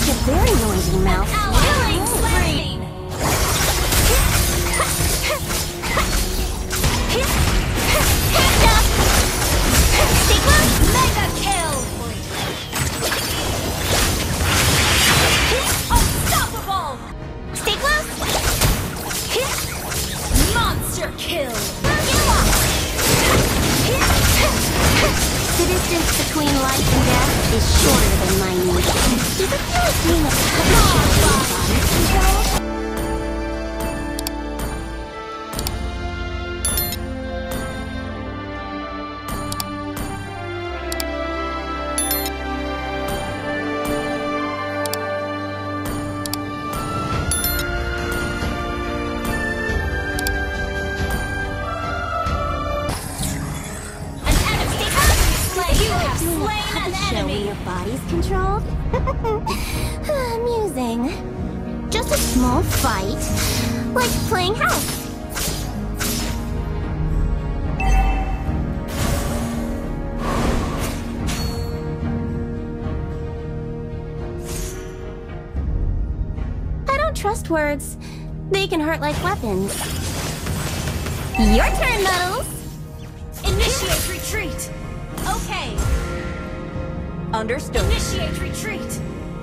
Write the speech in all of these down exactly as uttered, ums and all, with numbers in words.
Such a very noisy mouth. Killing slain! Mega kill! Unstoppable! Stay close! Monster kill! The distance between life and death is shorter than my knee. Does it feel like being a puppet show? Your body's controlled? Amusing. Just a small fight, like playing house. I don't trust words. They can hurt like weapons. Your turn, Muddles! Initiate retreat! Okay. Understood. Initiate retreat!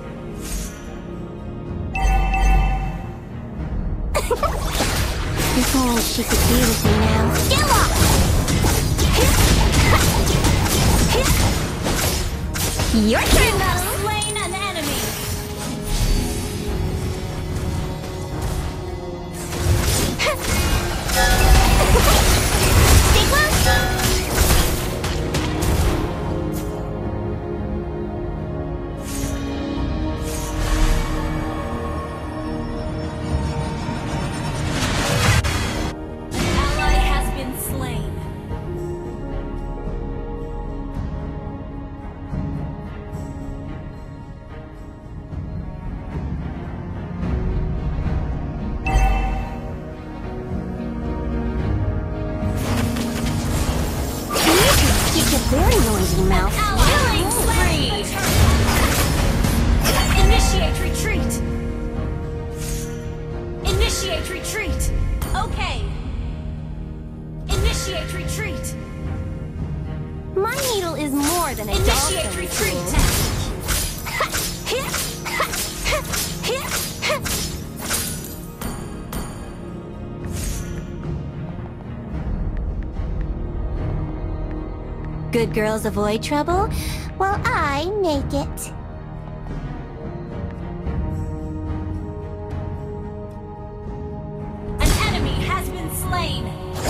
If only she could be with me now. Get off! Your turn, Muddles! Slain an enemy! Stay close! Very noisy mouth. Killing spree! Initiate retreat! Initiate retreat! Okay! Initiate retreat! My needle is more than a Initiate dolphin. retreat! Good girls avoid trouble, while I make it. An enemy has been slain!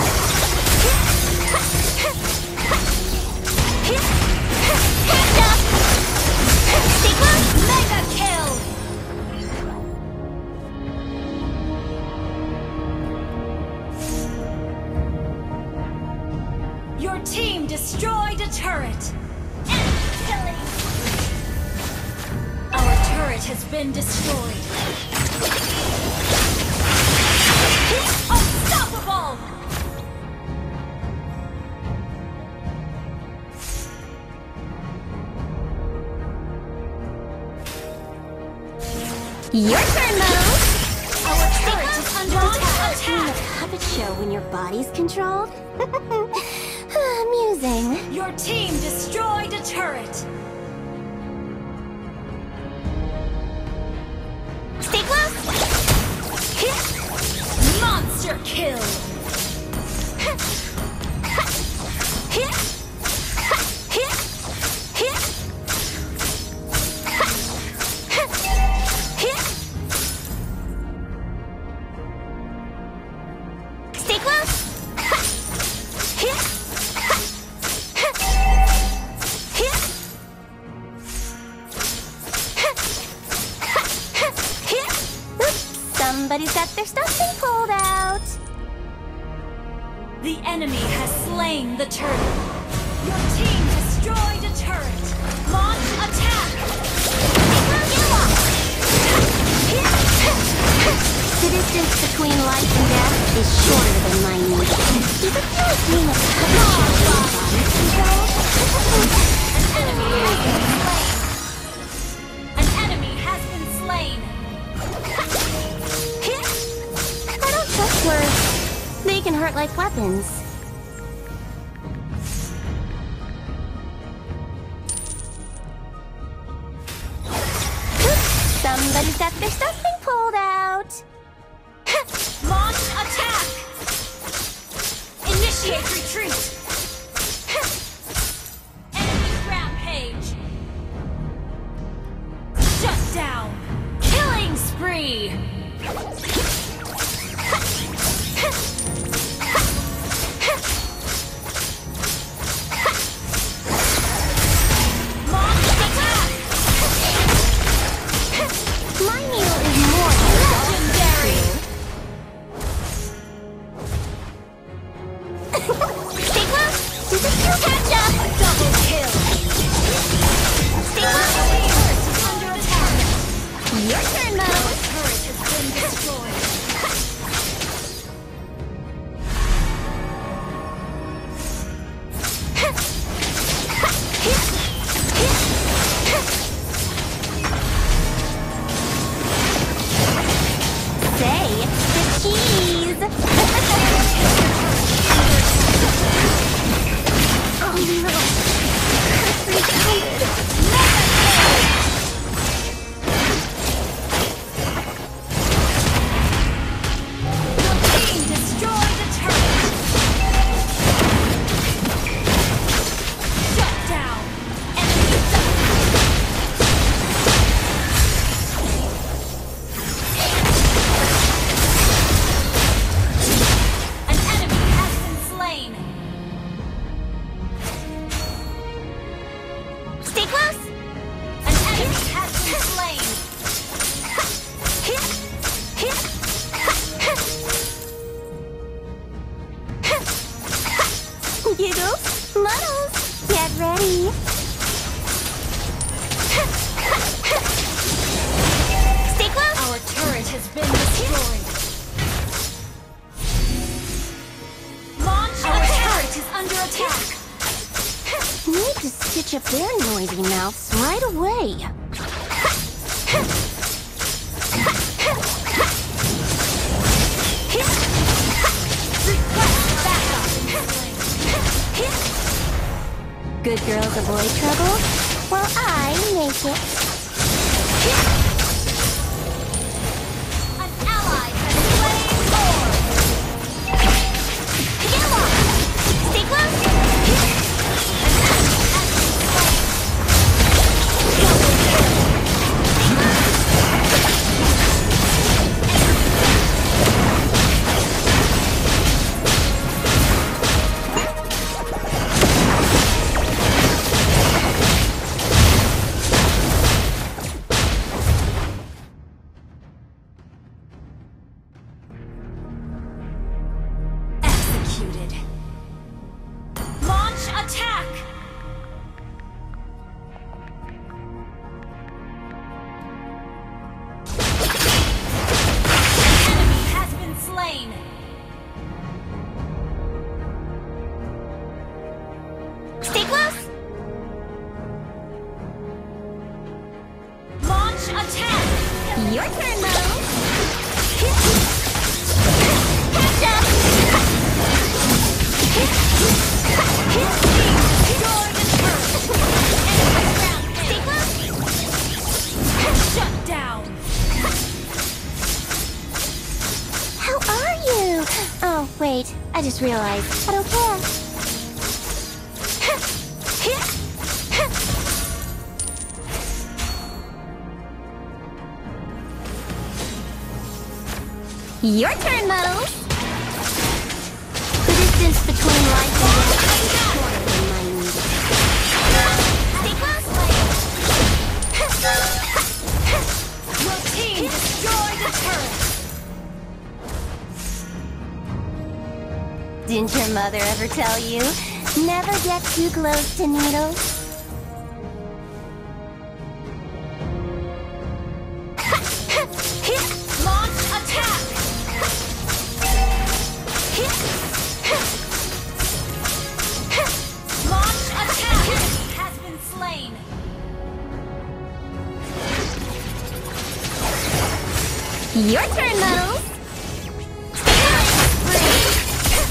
Mega kill! Your team destroyed a turret! Enemy killing! Our turret has been destroyed! Unstoppable! Your turn, Muddles! Our turret is under attack! Being a puppet show when your body's controlled? Amusing. Your team destroyed a turret! Stay close! Monster kill! Stay close! Somebody's got their stuffing pulled out. The enemy has slain the turret. Your team destroyed a turret. Launch attack! The distance between life and death is shorter than my knee. Does it feel like being a puppet show? An enemy has been slain. An enemy has been can hurt like weapons. Oops, somebody's got their stuffing pulled out. Launch attack! Initiate retreat! Enemy rampage! Shut down! Killing spree! Launch attack! My meal is more than Legendary! Stay close! This is still catch up! Double kill! Stay close! Turret is under attack! Your turn, Mo! Turret has been destroyed! Say the cheese! Oh no! Your team destroyed the turret! Shut down! Enemy An enemy has been slain! Stay close! An enemy has been slain! Giggles, Muddles, get ready! Stay close! Our turret has been destroyed! Launch Our turret is under attack! Need to stitch up their noisy mouths right away. Request backup! Good girls avoid trouble, while I make it. An ally has slain Thor! Get along! Stay close! Executed! Launch attack! An enemy has been slain! Stay close! Launch attack! Your turn, Mo! Catch up! Destroy the turret! Enemy rampage! Stay close! Shut down! How are you? Oh, wait. I just realized. I don't care. Your turn, Muddles! The distance between life and death is shorter than my needle. Stay close! Your team destroyed the turret! Didn't your mother ever tell you? Never get too close to needles. Launch attack! Launch attack! Enemy has been slain! Your turn, Muddles!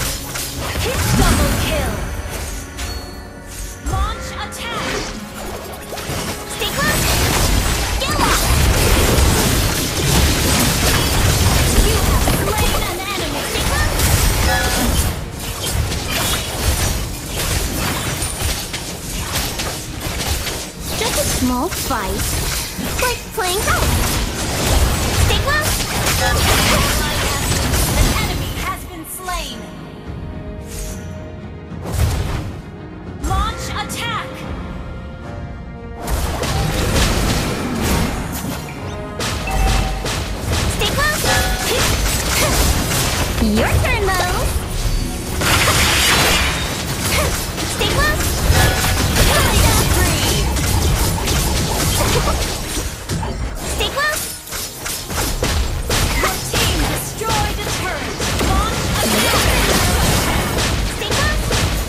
Like playing house. Stay close. An enemy has been slain. Launch attack. Stay close. Your turn, Muddles. Stay close. Free. Stay close. Your team destroyed a turret. Launch attack. Stay close.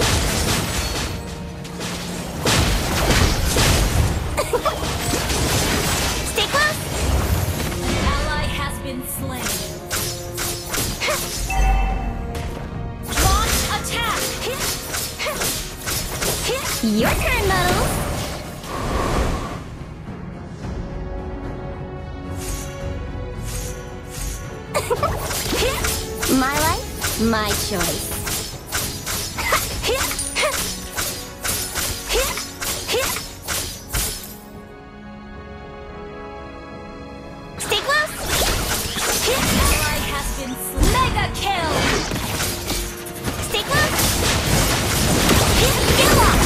Stay close. An ally has been slain. Launch attack. Your turn, Muddles. My life, my choice. Stay close. Ally has been slain. Mega kill. Stay close. Get lost.